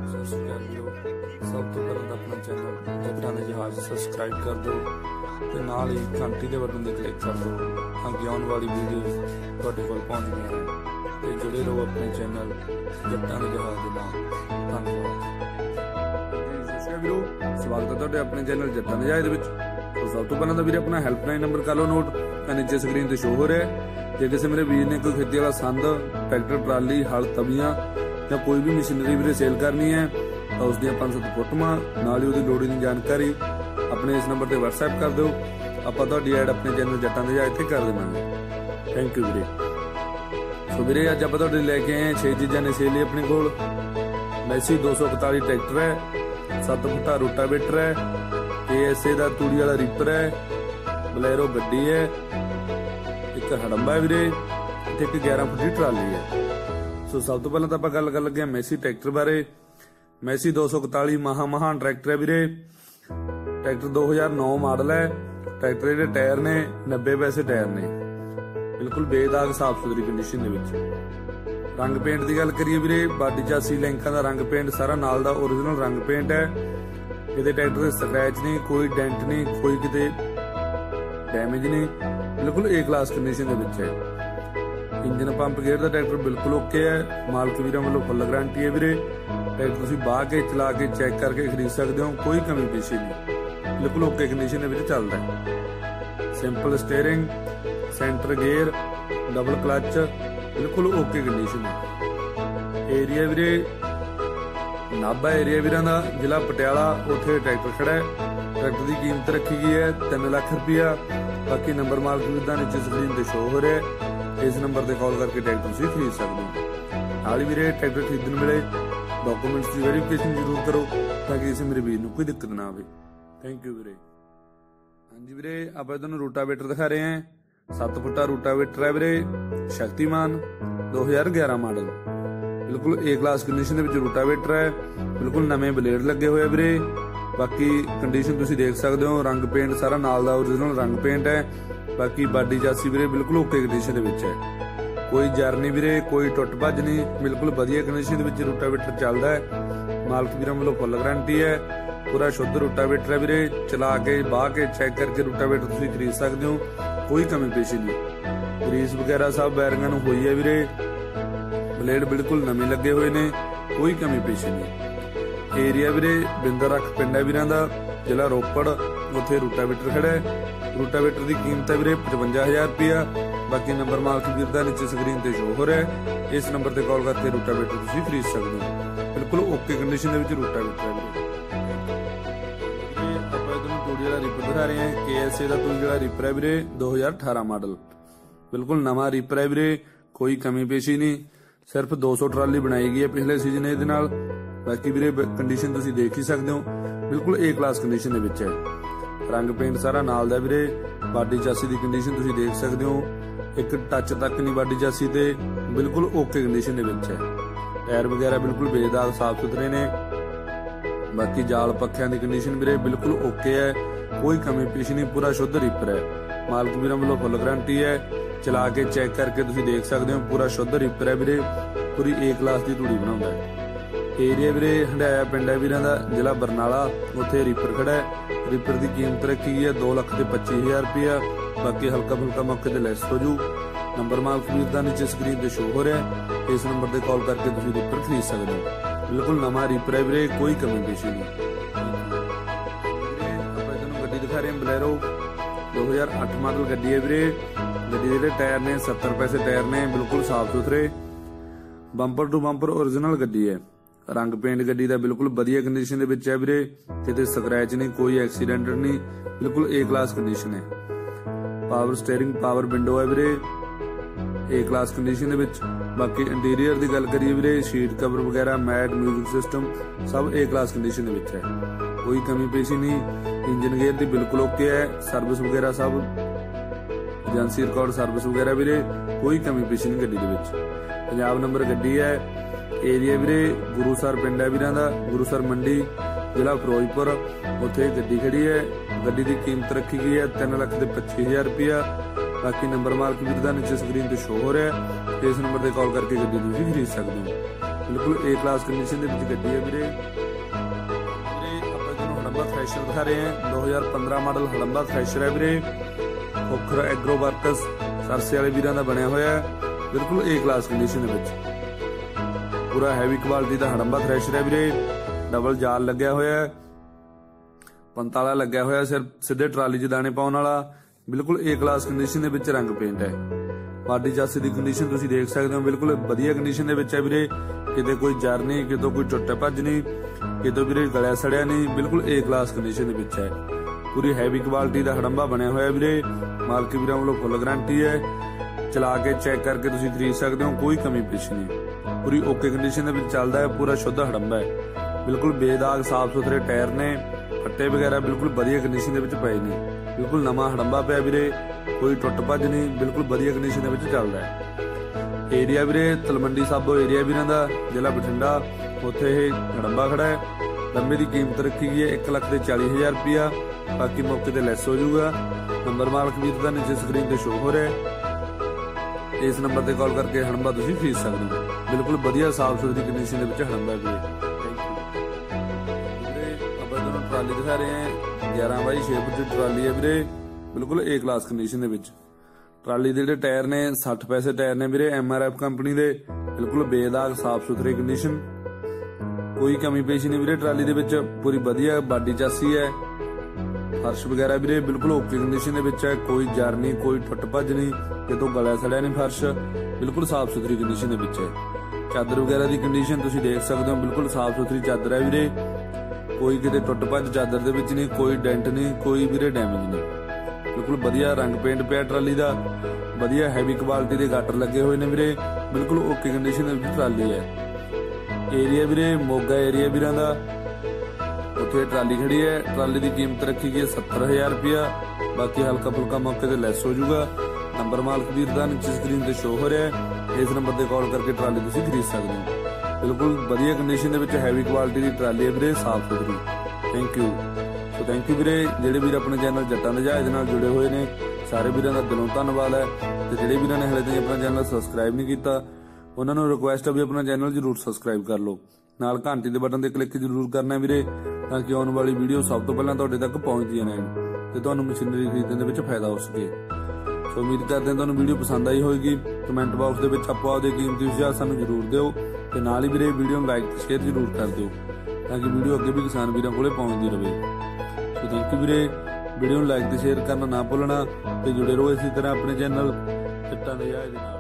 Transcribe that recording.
Subscribe करो। सब तो पहले तो अपना चैनल जट्टां दा जहाज सबसक्राइब कर दो ते नाल ही घंटी दे बटन ते क्लिक कर दो ताकि आने वाली वीडियो तुहाडे कोल पहुंचदियां रहन ते जुड़े रहो अपने चैनल जट्टां दा जहाज दे नाल। धन्नवाद। स्वागत है तुहाडे अपने चैनल जट्टां दा जहाज दे विच। तो सब तो पहले तो वीरे अपना हैल्पलाइन नंबर कर लो नोट, नीचे स्क्रीन ते शो हो रहा है। जे किसी मेरे वीर ने कोई खेती वाला संद, ट्रैक्टर, ट्राली, हल, तवियां या कोई भी मशीनरी वीरे सेल करनी है तो उसकी 5-7 फोटोआं नाल ही उसदी लोड़ दी जानकारी अपने इस नंबर पर WhatsApp कर दो। आपां तुहाडी ऐड अपने चैनल जट्टां दा जहाज ते कर देवांगे। थैंक यू वीरे। सो वीरे अज आपां तुहाडे लैके आए 6 चीज़ां ने सेल अपने कोल। मैसी 241 ट्रैक्टर है, 7 फुटा रोटावेटर है, KSA दा तूड़ी वाला रीपर है, बलैरो गड्डी है, एक हड़ंबा है वीरे, एक 11 फुट की ट्राली है। सो सब तो पहले तो आप गल कर लगे मैसी ट्रैक्टर बारे। मैसी 241 महान ट्रैक्टर है वीरे। ट्रैक्टर 2009 मॉडल है। ट्रैक्टर के टायर ने 90 पैसे टायर ने, बिल्कुल बेदाग साफ सुथरी कंडीशन दे विच। रंग पेंट की गल करिए वीरे, बाडी चासी लिंकां दा रंग पेंट सारा नाल दा ओरिजिनल रंग पेंट है। किते ट्रैक्टर से स्क्रैच नहीं, कोई डेंट नहीं, कोई किते डैमेज नहीं, बिल्कुल ए क्लास कंडीशन दे विच है। इंजन पंप गेयर दा ट्रैक्टर बिल्कुल ओके है। मालक वीरां वालों फुल गारंटी है वीरे। ट्रैक्टर तुसीं बाह के चला के चैक करके खरीद सकते हो, कोई कमी पेशी नहीं, बिल्कुल ओके कंडीशन दे विच चलदा है। Simple steering, centre gear, double clutch, बिल्कुल ओके कंडीशन है। एरिया वीरे नाभा एरिया वीरां दा, जिला पटियाला, उत्थे ट्रैक्टर खड़ा है। ट्रैक्टर की कीमत रखी गई है 3 लाख रुपया। बाकी नंबर मालक वीर दा नीचे स्क्रीन ते शो हो रहा है। इस नंबर ते कॉल करके ट्रैक्टर तुसीं खरीद सकते हो। नाल ही वीरे ट्रैक्टर खरीदण वेले डॉक्यूमेंट्स की वेरीफिकेशन जरूर करो ताकि किसी मेरे वीर नूं कोई दिक्कत ना आवे। थैंक यू वीरे। हाँ जी वीरे, आपां तुहानूं रोटावेटर दिखा रहे हैं। 7 फुटा रोटावेटर है वीरे, शक्तिमान 2011 मॉडल, बिल्कुल ए क्लास कंडीशन दे विच रोटावेटर है। बिल्कुल नवे ब्लेड लगे हुए वीरे। बाकी कंडीशन तुसीं देख सकते हो, रंग पेंट सारा नाल दा ओरिजिनल रंग पेंट है। बाकी बाडी चासी वीरे बिल्कुल ओके कंडीशन दे विच है। कोई जर नहीं वीरे, कोई टुट भज नहीं, बिल्कुल वधिया कंडीशन दे विच रोटावेटर चलदा है। मालक वीरां वालों फुल गारंटी है। पूरा शुद्ध रोटावेटर है वीरे। चला के बाह के चेक करके रोटावेटर तुसीं खरीद सकते हो, कोई कमी पेशी नहीं। ग्रीस वगैरह सब बैरिंगां नूं होई है वीरे। ब्लेड बिल्कुल नवे लगे हुए ने, कोई कमी पेशी नहीं। एरिया वीरे बिंदर रख पिंड है वीरां दा, जिला रोपड़, उत्थे रोटावेटर खड़ा है। रोटावेटर की कीमत है वीरे 55,000 रुपया। बाकी नंबर मालक वीर दा नीचे स्क्रीन ते शो हो रहा है। इस नंबर ते कॉल करके रोटावेटर तुसीं खरीद सकते हो, बिल्कुल ओके कंडीशन दे विच रोटावेटर है वीरे। आपां इधरों तूड़ी वाला रीपर दिखा रहे हैं। KSA दा तूड़ी वाला रीपर है वीरे, 2018 मॉडल, बिल्कुल नवा रीपर है वीरे, कोई कमी पेशी नहीं। सिर्फ 200 ट्राली बनाई गई है पिछले सीजन इहदे नाल। बाकी वीरे कंडीशन तुसीं देख ही सकते हो, बिल्कुल ए क्लास कंडीशन दे विच है। रंग पेंट सारा नाल दा वीरे। बाडी चासी की कंडीशन तुसीं देख सकते हो, एक टच तक नहीं बाडी चासी ते, बिल्कुल ओके कंडीशन दे विच है। टायर वगैरह बिल्कुल बेदाग साफ सुथरे ने। बाकी जाल पक्खियां की कंडीशन वीरे बिल्कुल ओके है, कोई कमी पेशी नहीं, पूरा शुद्ध रीपर है। मालक वीरां वालों फुल गारंटी है। चला के चेक करके तुसीं देख सकते हो, पूरा शुद्ध रीपर है वीरे, पूरी ए क्लास की तूड़ी बनाउंदा है। एरिया वीरे हंडाया पिंड है वीरां दा, जिला बरनाला, उत्थे रीपर खड़ा है। रीपर की कीमत रखी गई है 2,25,000 रुपया। बाकी हल्का फुल्का मौके ते लैस हो जू। नंबर मालक वीर दा नीचे स्क्रीन ते शो हो रहा है। इस नंबर ते कॉल करके तुसीं रीपर खरीद सकते हो, बिल्कुल नवा रीपर है वीरे, कोई कमी पेशी नहीं। आपां तुहानूं गड्डी दिखा रहे हैं बलैरो 2008 मॉडल गड्डी है वीरे। गड्डी दे टायर ने 70 पैसे टायर ने, बिल्कुल साफ सुथरे। बंपर टू बंपर ओरिजिनल गड्डी है। रंग पेंट गड्डी दा बिल्कुल वधिया कंडीशन दे विच है वीरे। किते स्क्रैच नहीं, कोई एक्सीडेंट नहीं, बिल्कुल ए क्लास कंडीशन है। पावर स्टीयरिंग, पावर विंडो है वीरे, ए क्लास कंडीशन दे विच। बाकी इंटीरियर की गल करिए वीरे, शीट कवर वगैरह, मैट, म्यूजिक सिस्टम सब ए क्लास कंडीशन दे विच है, कोई कमी पेशी नहीं। इंजन गेयर दी बिल्कुल ओके है। सर्विस वगैरह सब एजेंसी रिकॉर्ड सर्विस वगैरह वीरे, कोई कमी पेशी नहीं गड्डी दे विच। पंजाब नंबर गड्डी है। एरिया वीरे गुरुसर पिंड है वीरां दा, गुरुसर मंडी, जिला फिरोजपुर, उत्थे गड्डी खड़ी है। गड्डी की कीमत रखी गई है 3,25,000 रुपया। बाकी नंबर मालक वीर दा नीचे स्क्रीन ते शो हो रहा है। इस नंबर ते कॉल करके गड्डी तुसीं खरीद सकते हो, बिल्कुल ए क्लास कंडीशन दे विच गड्डी है वीरे। ਆਪਾਂ ਤੁਹਾਨੂੰ ਹੜੰਬਾ ਥ੍ਰੈਸ਼ਰ ਦਿਖਾ ਰਹੇ ਹਾਂ। 2015 ਮਾਡਲ ਹੜੰਬਾ ਥ੍ਰੈਸ਼ਰ ਹੈ ਵੀਰੇ। ਖੋਖਰ ਐਗਰੋ ਵਰਕਸ ਸਰਸੇ ਵਾਲੇ ਵੀਰਾਂ ਦਾ ਬਣਿਆ ਹੋਇਆ ਹੈ, ਬਿਲਕੁਲ ਏ ਕਲਾਸ ਕੰਡੀਸ਼ਨ ਦੇ ਵਿੱਚ। ਪੂਰਾ ਹੈਵੀ ਕੁਆਲਿਟੀ ਦਾ ਹੜੰਬਾ ਥ੍ਰੈਸ਼ਰ ਹੈ ਵੀਰੇ। ਡਬਲ ਜਾਲ ਲੱਗਿਆ ਹੋਇਆ ਹੈ, ਪੰਤਾਲਾ ਲੱਗਿਆ ਹੋਇਆ, ਸਿੱਧੇ ਟਰਾਲੀ 'ਚ ਦਾਣੇ ਪਾਉਣ ਵਾਲਾ, ਬਿਲਕੁਲ ਏ ਕਲਾਸ ਕੰਡੀਸ਼ਨ ਦੇ ਵਿੱਚ ਰੰਗ ਪੇਂਟ ਹੈ। ਬਾਡੀ ਚਾਸੇ ਦੀ ਕੰਡੀਸ਼ਨ ਤੁਸੀਂ ਦੇਖ ਸਕਦੇ ਹੋ, ਬਿਲਕੁਲ ਵਧੀਆ ਕੰਡੀਸ਼ਨ ਦੇ ਵਿੱਚ ਹੈ ਵੀਰੇ। ਕਿਤੇ ਕੋਈ ਜਰ ਨਹੀਂ, ਕਿਤੋਂ ਕੋਈ ਟੁੱਟ ਭੱਜ ਨਹੀਂ, ਕਿਤੋਂ ਵੀਰੇ ਗਲਿਆ ਸੜਿਆ ਨਹੀਂ, ਬਿਲਕੁਲ ਏ ਕਲਾਸ ਕੰਡੀਸ਼ਨ ਦੇ ਵਿੱਚ ਹੈ। ਪੂਰੀ ਹੈਵੀ ਕੁਆਲਿਟੀ ਦਾ ਹੜੰਬਾ ਬਣਿਆ ਹੋਇਆ ਵੀਰੇ। ਮਾਲਕ ਵੀਰਾਂ ਵੱਲੋਂ ਫੁੱਲ ਗਰੰਟੀ ਹੈ। ਚਲਾ ਕੇ ਚੈੱਕ ਕਰਕੇ ਤੁਸੀਂ ਖਰੀਦ ਸਕਦੇ ਹੋ, ਕੋਈ ਕਮੀ ਪੇਸ਼ ਨਹੀਂ। ਪੂਰੀ ਓਕੇ ਕੰਡੀਸ਼ਨ ਦੇ ਵਿੱਚ ਚੱਲਦਾ ਹੈ, ਪੂਰਾ ਸ਼ੁੱਧ ਹੜੰਬਾ ਹੈ। ਬਿਲਕੁਲ ਬੇਦਾਗ ਸਾਫ ਸੁਥਰੇ ਟਾਇਰ ਨੇ, ਫੱਟੇ ਵਗੈਰਾ ਬਿਲਕੁਲ ਵਧੀਆ ਕੰਡੀਸ਼ਨ ਦੇ ਵਿੱਚ ਪਏ ਨੇ। ਬਿਲਕੁਲ ਨਵਾਂ ਹੜੰਬਾ ਪਿਆ ਵੀਰੇ, ਕੋਈ ਟੁੱਟ ਭੱਜ ਨਹੀਂ, ਬਿਲਕੁਲ ਵਧੀਆ ਕੰਡੀਸ਼ਨ ਦੇ ਵਿੱਚ ਚੱਲਦਾ ਹੈ। ਏਰੀਆ ਵੀਰੇ ਤਲਵੰਡੀ ਸਾਬੋ ਏਰੀਆ ਵੀਰਾਂ ਦਾ, ਜ਼ਿਲ੍ਹਾ ਬਠਿੰਡਾ, ਉੱਥੇ ਇਹ ਹੜੰਬਾ ਖੜਾ ਹੈ। ਲੰਬੇ ਦੀ ਕੀਮਤ ਰੱਖੀ ਗਈ ਹੈ 1,40,000 ਰੁਪਇਆ, ਬਾਕੀ ਮੌਕੇ ਤੇ ਲੈਸ ਹੋ ਜਾਊਗਾ। ਨੰਬਰ ਮਾਲਕ ਵੀਰ ਦਾ ਨੀਚੇ ਸਕਰੀਨ ਤੇ ਸ਼ੋ ਹੋ ਰਿਹਾ ਹੈ। ਇਸ ਨੰਬਰ ਤੇ ਕਾਲ ਕਰਕੇ ਹੜੰਬਾ ਤੁਸੀਂ ਖਰੀਦ ਸਕਦੇ ਹੋ। ਬਿਲਕੁਲ ਵਧੀਆ ਸਾਫ ਸੁਥਰੀ ਕੰਡੀਸ਼ਨ ਦੇ ਵਿੱਚ ਹੜੰਬਾ ਵੀਰੇ। ਆਪਾਂ ਤੁਹਾਨੂੰ ਟਰਾਲੀ ਦਿਖਾ ਰਹੇ ਹਾਂ। 11x6 ਫੁੱਟ ਦੀ ਟਰਾਲੀ ਹੈ ਵੀਰੇ, ਬਿਲਕੁਲ ਏ ਕਲਾਸ ਕੰਡੀਸ਼ਨ ਦੇ ਵਿੱਚ। ਟਰਾਲੀ ਦੇ ਜਿਹੜੇ ਟਾਇਰ ਨੇ 60 ਪੈਸੇ ਟਾਇਰ ਨੇ ਵੀਰੇ, MRF ਕੰਪਨੀ ਦੇ, ਬਿਲਕੁਲ ਬੇਦਾਗ ਸਾਫ ਸੁਥਰੀ ਕੰਡੀਸ਼ਨ, ਕੋਈ ਕਮੀ ਪੇਸ਼ੀ ਨਹੀਂ ਵੀਰੇ ਟਰਾਲੀ ਦੇ ਵਿੱਚ। ਪੂਰੀ ਵਧੀਆ ਬਾਡੀ ਚਾਸੀ ਹੈ। ਫਰਸ਼ ਵਗੈਰਾ ਵੀਰੇ ਬਿਲਕੁਲ ਓਕੇ ਕੰਡੀਸ਼ਨ ਦੇ ਵਿੱਚ ਹੈ, ਕੋਈ ਜਰ ਨਹੀਂ, ਕੋਈ ਟੁੱਟ ਭੱਜ ਨਹੀਂ, ਕਿਤੋਂ ਗਲਿਆ ਸੜਿਆ ਨਹੀਂ ਫਰਸ਼, ਬਿਲਕੁਲ ਸਾਫ ਸੁਥਰੀ ਕੰਡੀਸ਼ਨ ਦੇ ਵਿੱਚ ਹੈ। ਚਾਦਰ ਵਗੈਰਾ ਦੀ ਕੰਡੀਸ਼ਨ ਤੁਸੀਂ ਦੇਖ ਸਕਦੇ ਹੋ, ਬਿਲਕੁਲ ਸਾਫ ਸੁਥਰੀ ਚਾਦਰ ਹੈ ਵੀਰੇ। ਕੋਈ ਕਿਤੇ ਟੁੱਟ ਭੱਜ ਚਾਦਰ ਦੇ ਵਿੱਚ ਨਹੀਂ, ਕੋਈ ਡੈਂਟ ਨਹੀਂ, ਕੋਈ ਵੀਰੇ ਡੈਮੇਜ ਨਹੀਂ। ਬਿਲਕੁਲ ਵਧੀਆ ਰੰਗ ਪੇਂਟ ਪਿਆ ਟਰਾਲੀ ਦਾ। ਵਧੀਆ ਹੈਵੀ ਕੁਆਲਿਟੀ ਦੇ ਗਾਟਰ ਲੱਗੇ ਹੋਏ ਨੇ ਵੀਰੇ, ਬਿਲਕੁਲ ਓਕੇ ਕੰਡੀਸ਼ਨ ਦੇ ਵਿੱਚ ਟਰਾਲੀ ਹੈ। ਏਰੀਆ ਵੀਰੇ ਮੋਗਾ ਏਰੀਆ ਵੀਰਾਂ ਦਾ, ਉੱਥੇ ਟਰਾਲੀ ਖੜੀ ਹੈ। ਟਰਾਲੀ ਦੀ ਕੀਮਤ ਰੱਖੀ ਗਈ ਹੈ 70,000 ਰੁਪਇਆ, ਬਾਕੀ ਹਲਕਾ ਫੁਲਕਾ ਮੌਕੇ ਤੇ ਲੈਸ ਹੋ ਜਾਊਗਾ। ਨੰਬਰ ਮਾਲਕ ਵੀਰ ਦਾ ਨੀਚੇ ਸਕਰੀਨ ਤੇ ਸ਼ੋ ਹੋ ਰਿਹਾ ਹੈ। ਇਸ ਨੰਬਰ ਤੇ ਕਾਲ ਕਰਕੇ ਟਰਾਲੀ ਤੁਸੀਂ ਖਰੀਦ ਸਕਦੇ ਹੋ। ਬਿਲਕੁਲ ਵਧੀਆ ਕੰਡੀਸ਼ਨ ਦੇ ਵਿੱਚ ਹੈਵੀ ਕੁਆਲਿਟੀ ਦੀ ਟਰਾਲੀ ਹੈ ਵੀਰੇ, ਸਾਫ ਸੁਥਰੀ। Thank you. So thank you ਵੀਰੇ। ਜਿਹੜੇ ਵੀਰ ਆਪਣੇ ਚੈਨਲ ਜੱਟਾਂ ਦੇ ਜਹਾਜ਼ ਨਾਲ ਜੁੜੇ ਹੋਏ ਨੇ, ਸਾਰੇ ਵੀਰਾਂ ਦਾ ਦਿਲੋਂ ਧੰਨਵਾਦ ਹੈ। ਤੇ ਜਿਹੜੇ ਵੀਰਾਂ ਨੇ ਹਲੇ ਤੱਕ ਆਪਣਾ ਚੈਨਲ ਸਬਸਕ੍ਰਾਈਬ ਨਹੀਂ ਕੀਤਾ, ਉਹਨਾਂ ਨੂੰ ਰਿਕੁਐਸਟ ਹੈ ਵੀ ਆਪਣਾ ਚੈਨਲ ਜ਼ਰੂਰ ਸਬਸਕ੍ਰਾਈਬ ਕਰ ਲਓ। ਨਾਲ ਘੰਟੀ ਦੇ ਬਟਨ ਤੇ ਕਲਿੱਕ ਜ਼ਰੂਰ ਕਰਨਾ ਵੀਰੇ, ਤਾਂ ਕਿ ਆਉਣ ਵਾਲੀ ਵੀਡੀਓ ਸਭ ਤੋਂ ਪਹਿਲਾਂ ਤੁਹਾਡੇ ਤੱਕ ਪਹੁੰਚਦੀਆਂ ਰਹਿਣ ਤੇ ਤੁਹਾਨੂੰ ਮਸ਼ੀਨਰੀ ਖਰੀਦਣ ਦੇ ਵਿੱਚ ਫਾਇਦਾ ਹੋ ਸਕੇ। ਸੋ ਉਮੀਦ ਕਰਦੇ ਹਾਂ ਤੁਹਾਨੂੰ ਵੀਡੀਓ ਪਸੰਦ ਆਈ ਹੋਵੇਗੀ। ਕਮੈਂਟ ਬਾਕਸ ਦੇ ਵਿੱਚ ਆਪੋ ਆਪਦੇ ਕੀਮਤੀ ਸੁਝਾਅ ਸਾਨੂੰ ਜ਼ਰੂਰ ਦਿਓ, ਤੇ ਨਾਲ ਹੀ ਵੀਰੇ ਵੀਡੀਓ ਨੂੰ ਲਾਈਕ ਤੇ ਸ਼ੇਅਰ ਜ਼ਰੂਰ ਕਰ ਦਿਓ, ਤਾਂ ਕਿ ਵੀਡੀਓ ਅੱਗੇ ਵੀ ਕਿਸਾਨ ਵੀਰਾਂ ਕੋਲੇ ਪਹੁੰਚਦੀ ਰਹੇ। ਸੋ ਥੈਂਕ ਯੂ ਵੀਰੇ। ਵੀਡੀਓ ਨੂੰ ਲਾਈਕ ਤੇ ਸ਼ੇਅਰ ਕਰਨਾ ਨਾ ਭੁੱਲਣਾ, ਤੇ ਜੁੜੇ ਰਹੋ ਇਸੇ ਤਰ੍ਹਾਂ ਆਪਣੇ ਚੈਨਲ ਜੱਟਾਂ ਦੇ ਜਹਾਜ਼ ਦੇ ਨਾਲ।